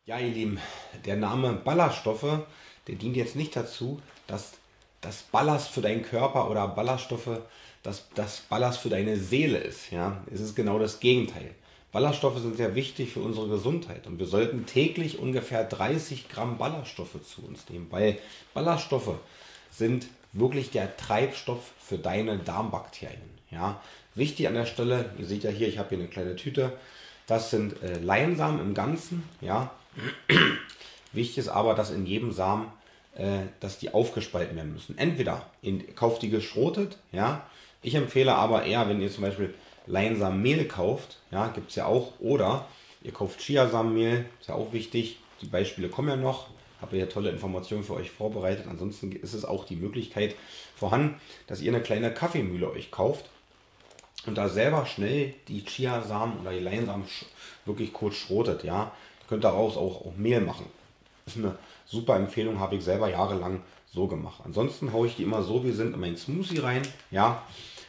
Ja, ihr Lieben, der Name Ballaststoffe, der dient jetzt nicht dazu, dass das Ballast für deinen Körper oder Ballaststoffe das Ballast für deine Seele ist. Ja, es ist genau das Gegenteil. Ballaststoffe sind sehr wichtig für unsere Gesundheit und wir sollten täglich ungefähr 30 Gramm Ballaststoffe zu uns nehmen, weil Ballaststoffe sind wirklich der Treibstoff für deine Darmbakterien. Ja, wichtig an der Stelle, ihr seht ja hier, ich habe hier eine kleine Tüte, das sind Leinsamen im Ganzen. Ja, wichtig ist aber, dass in jedem Samen, dass die aufgespalten werden müssen. Entweder kauft die geschrotet, ja. Ich empfehle aber eher, wenn ihr zum Beispiel Leinsamenmehl kauft, ja, gibt es ja auch, oder ihr kauft Chiasamenmehl, ist ja auch wichtig. Die Beispiele kommen ja noch. Habe ja tolle Informationen für euch vorbereitet. Ansonsten ist es auch die Möglichkeit vorhanden, dass ihr eine kleine Kaffeemühle euch kauft und da selber schnell die Chiasamen oder die Leinsamen wirklich kurz schrotet. Ja, ihr könnt daraus auch Mehl machen. Das ist eine super Empfehlung, habe ich selber jahrelang so gemacht. Ansonsten haue ich die immer so, wie sind, in meinen Smoothie rein. Ja,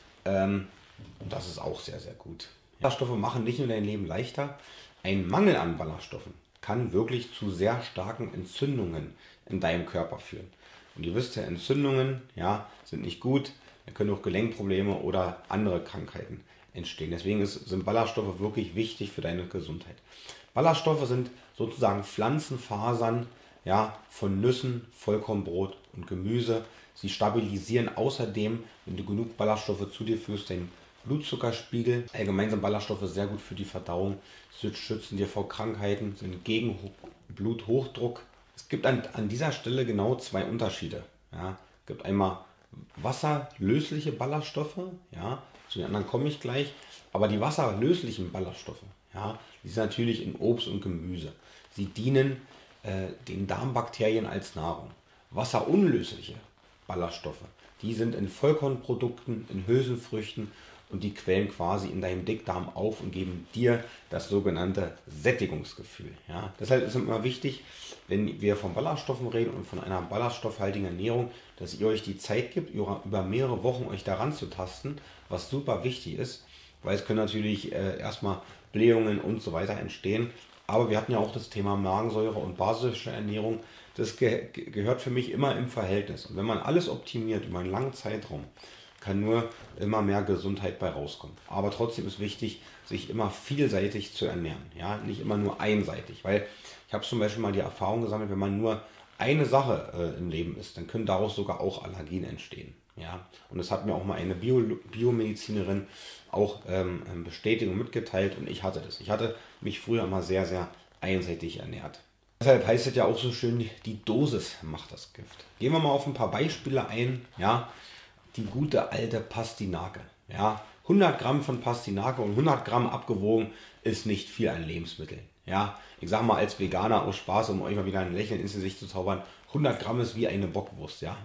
und das ist auch sehr, sehr gut. Ballaststoffe machen nicht nur dein Leben leichter. Ein Mangel an Ballaststoffen kann wirklich zu sehr starken Entzündungen in deinem Körper führen. Und ihr wisst ja, Entzündungen, ja, sind nicht gut. Da können auch Gelenkprobleme oder andere Krankheiten entstehen. Deswegen sind Ballaststoffe wirklich wichtig für deine Gesundheit. Ballaststoffe sind sozusagen Pflanzenfasern, ja, von Nüssen, Vollkornbrot und Gemüse. Sie stabilisieren außerdem, wenn du genug Ballaststoffe zu dir führst, den Blutzuckerspiegel. Allgemein sind Ballaststoffe sehr gut für die Verdauung. Sie schützen dir vor Krankheiten, sind gegen Bluthochdruck. Es gibt an dieser Stelle genau zwei Unterschiede. Ja, es gibt einmal wasserlösliche Ballaststoffe, ja, zu den anderen komme ich gleich. Aber die wasserlöslichen Ballaststoffe, ja, die sind natürlich in Obst und Gemüse. Sie dienen den Darmbakterien als Nahrung. Wasserunlösliche Ballaststoffe, die sind in Vollkornprodukten, in Hülsenfrüchten und die quellen quasi in deinem Dickdarm auf und geben dir das sogenannte Sättigungsgefühl. Ja? Deshalb ist es immer wichtig, wenn wir von Ballaststoffen reden und von einer ballaststoffhaltigen Ernährung, dass ihr euch die Zeit gibt, über mehrere Wochen euch daran zu tasten, was super wichtig ist, weil es können natürlich erstmal Blähungen und so weiter entstehen. Aber wir hatten ja auch das Thema Magensäure und basische Ernährung. Das gehört für mich immer im Verhältnis. Und wenn man alles optimiert über einen langen Zeitraum, kann nur immer mehr Gesundheit bei rauskommen. Aber trotzdem ist wichtig, sich immer vielseitig zu ernähren. Ja? Nicht immer nur einseitig. Weil ich habe zum Beispiel mal die Erfahrung gesammelt, wenn man nur eine Sache im Leben isst, dann können daraus sogar auch Allergien entstehen. Ja? Und das hat mir auch mal eine Biomedizinerin auch Bestätigung mitgeteilt und ich hatte das. Ich hatte mich früher immer sehr, sehr einseitig ernährt. Deshalb heißt es ja auch so schön, die Dosis macht das Gift. Gehen wir mal auf ein paar Beispiele ein. Ja, die gute alte Pastinake. Ja, 100 Gramm von Pastinake und 100 Gramm abgewogen ist nicht viel an Lebensmitteln. Ja, ich sage mal als Veganer aus Spaß, um euch mal wieder ein Lächeln ins Gesicht zu zaubern, 100 Gramm ist wie eine Bockwurst. Ja.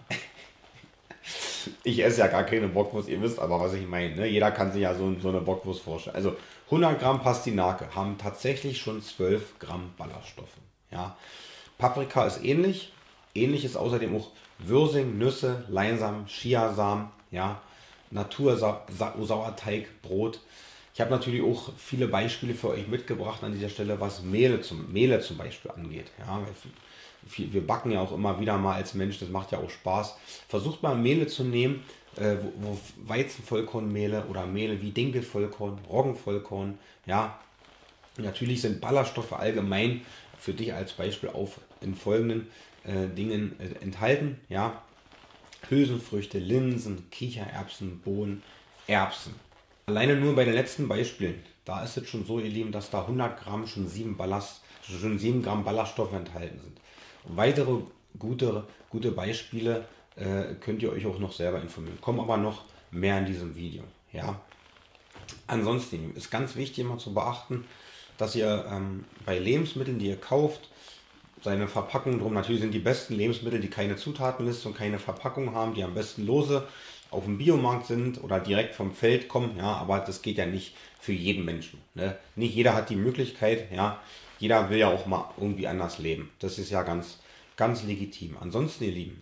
Ich esse ja gar keine Bockwurst, ihr wisst aber, was ich meine. Ne? Jeder kann sich ja so eine Bockwurst vorstellen. Also 100 Gramm Pastinake haben tatsächlich schon 12 Gramm Ballaststoffe. Ja? Paprika ist ähnlich. Ähnlich ist außerdem auch Würsing, Nüsse, Leinsamen, Chiasamen, ja? Natursauerteig, Brot. Ich habe natürlich auch viele Beispiele für euch mitgebracht an dieser Stelle, was Mehle zum Beispiel angeht. Ja? Wir backen ja auch immer wieder mal als Mensch, das macht ja auch Spaß. Versucht mal Mehle zu nehmen, wo Weizenvollkornmehle oder Mehle wie Dinkelvollkorn, Roggenvollkorn. Ja, natürlich sind Ballaststoffe allgemein für dich als Beispiel auf in folgenden Dingen enthalten. Ja, Hülsenfrüchte, Linsen, Kichererbsen, Bohnen, Erbsen. Alleine nur bei den letzten Beispielen, da ist es schon so, ihr Lieben, dass da 100 Gramm schon 7 Gramm Ballaststoffe enthalten sind. Und weitere gute Beispiele könnt ihr euch auch noch selber informieren. Kommen aber noch mehr in diesem Video. Ja? Ansonsten ist ganz wichtig immer zu beachten, dass ihr bei Lebensmitteln, die ihr kauft, seine Verpackung drum, natürlich sind die besten Lebensmittel, die keine Zutatenliste und keine Verpackung haben, die am besten lose auf dem Biomarkt sind oder direkt vom Feld kommen, ja, aber das geht ja nicht für jeden Menschen. Ne? Nicht jeder hat die Möglichkeit, ja, jeder will ja auch mal irgendwie anders leben. Das ist ja ganz, ganz legitim. Ansonsten, ihr Lieben,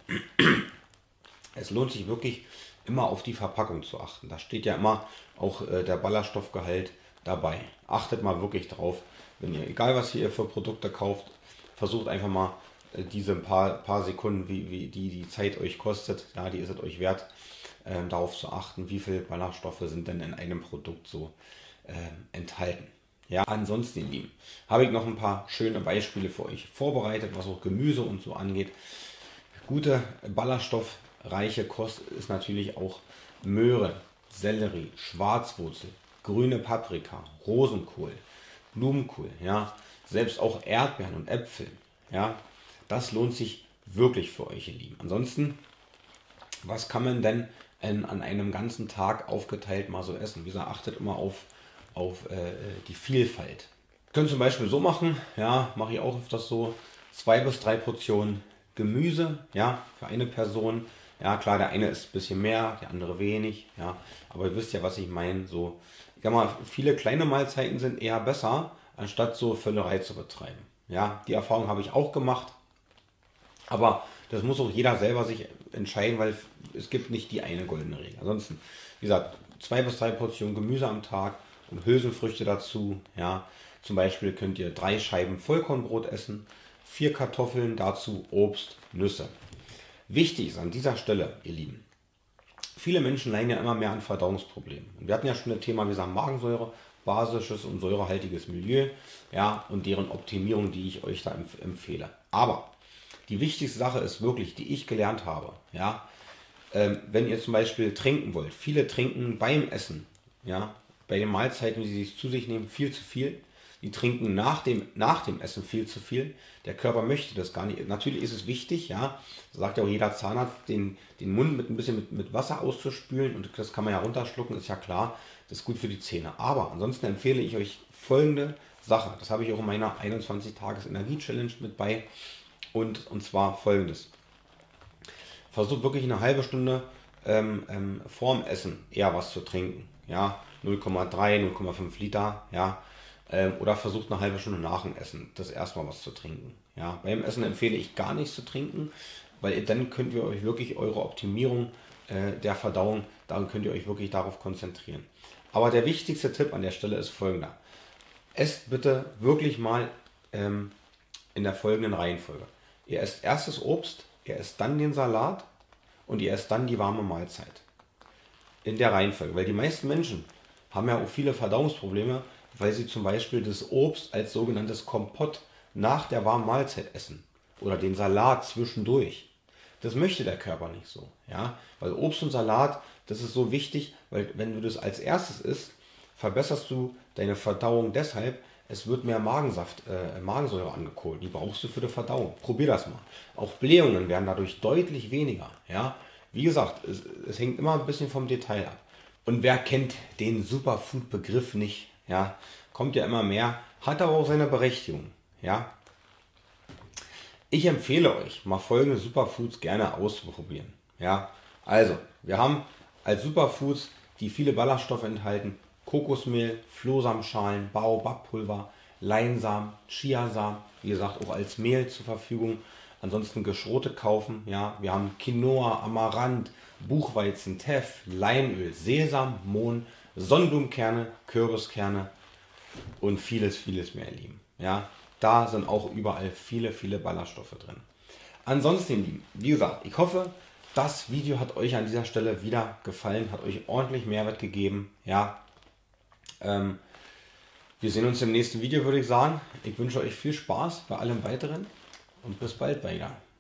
es lohnt sich wirklich immer auf die Verpackung zu achten. Da steht ja immer auch der Ballaststoffgehalt dabei. Achtet mal wirklich drauf, wenn ihr, egal was ihr für Produkte kauft, versucht einfach mal diese paar Sekunden, wie die Zeit euch kostet, ja, die ist es euch wert, darauf zu achten, wie viele Ballaststoffe sind denn in einem Produkt so enthalten. Ja, ansonsten, ihr Lieben, habe ich noch ein paar schöne Beispiele für euch vorbereitet, was auch Gemüse und so angeht. Gute ballaststoffreiche Kost ist natürlich auch Möhre, Sellerie, Schwarzwurzel, grüne Paprika, Rosenkohl, Blumenkohl, ja, selbst auch Erdbeeren und Äpfel, ja, das lohnt sich wirklich für euch, ihr Lieben. Ansonsten, was kann man denn an einem ganzen Tag aufgeteilt mal so essen? Wie gesagt, achtet immer auf die Vielfalt. Ihr könnt zum Beispiel so machen, ja, mache ich auch öfters so, 2 bis 3 Portionen Gemüse, ja, für eine Person. Ja, klar, der eine ist ein bisschen mehr, der andere wenig, ja, aber ihr wisst ja, was ich meine. So, ich sag mal, viele kleine Mahlzeiten sind eher besser, anstatt so Völlerei zu betreiben. Ja, die Erfahrung habe ich auch gemacht, aber das muss auch jeder selber sich entscheiden, weil es gibt nicht die eine goldene Regel. Ansonsten, wie gesagt, 2 bis 3 Portionen Gemüse am Tag und Hülsenfrüchte dazu. Ja, zum Beispiel könnt ihr 3 Scheiben Vollkornbrot essen, 4 Kartoffeln, dazu Obst, Nüsse. Wichtig ist an dieser Stelle, ihr Lieben, viele Menschen leiden ja immer mehr an Verdauungsproblemen. Und wir hatten ja schon das Thema, wie gesagt, Magensäure, basisches und säurehaltiges Milieu, ja, und deren Optimierung, die ich euch da empfehle. Aber die wichtigste Sache ist wirklich, die ich gelernt habe, ja, wenn ihr zum Beispiel trinken wollt, viele trinken beim Essen, ja, bei den Mahlzeiten, die sie sich zu sich nehmen, viel zu viel. Die trinken nach dem Essen viel zu viel. Der Körper möchte das gar nicht. Natürlich ist es wichtig, ja, sagt ja auch jeder Zahnarzt, den Mund ein bisschen mit Wasser auszuspülen, und das kann man ja runterschlucken, ist ja klar, das ist gut für die Zähne. Aber ansonsten empfehle ich euch folgende Sache. Das habe ich auch in meiner 21-Tages-Energie-Challenge mit bei. Und zwar folgendes. Versucht wirklich eine halbe Stunde vorm Essen eher was zu trinken. Ja, 0,3, 0,5 Liter, ja. Oder versucht eine halbe Stunde nach dem Essen das erstmal was zu trinken. Ja, beim Essen empfehle ich gar nichts zu trinken, weil dann könnt ihr euch wirklich eure Optimierung der Verdauung, dann könnt ihr euch wirklich darauf konzentrieren. Aber der wichtigste Tipp an der Stelle ist folgender. Esst bitte wirklich mal in der folgenden Reihenfolge. Ihr esst erst das Obst, ihr esst dann den Salat und ihr esst dann die warme Mahlzeit. In der Reihenfolge, weil die meisten Menschen haben ja auch viele Verdauungsprobleme, weil sie zum Beispiel das Obst als sogenanntes Kompott nach der warmen Mahlzeit essen oder den Salat zwischendurch. Das möchte der Körper nicht so, ja, weil Obst und Salat, das ist so wichtig, weil wenn du das als erstes isst, verbesserst du deine Verdauung deshalb, es wird mehr Magensäure angekurbelt, die brauchst du für die Verdauung. Probier das mal. Auch Blähungen werden dadurch deutlich weniger, ja. Wie gesagt, es hängt immer ein bisschen vom Detail ab. Und wer kennt den Superfood-Begriff nicht? Ja, kommt ja immer mehr, hat aber auch seine Berechtigung. Ja, ich empfehle euch, mal folgende Superfoods gerne auszuprobieren. Ja, also, wir haben als Superfoods, die viele Ballaststoffe enthalten, Kokosmehl, Flohsamenschalen, Baobabpulver, Leinsamen, Chiasamen, wie gesagt, auch als Mehl zur Verfügung. Ansonsten Geschrote kaufen. Ja, wir haben Quinoa, Amaranth, Buchweizen, Teff, Leinöl, Sesam, Mohn, Sonnenblumenkerne, Kürbiskerne und vieles, vieles mehr, ihr Lieben. Ja, da sind auch überall viele, viele Ballaststoffe drin. Ansonsten, ihr Lieben, wie gesagt, ich hoffe, das Video hat euch an dieser Stelle wieder gefallen, hat euch ordentlich Mehrwert gegeben. Ja, wir sehen uns im nächsten Video, würde ich sagen. Ich wünsche euch viel Spaß bei allem Weiteren und bis bald weiter.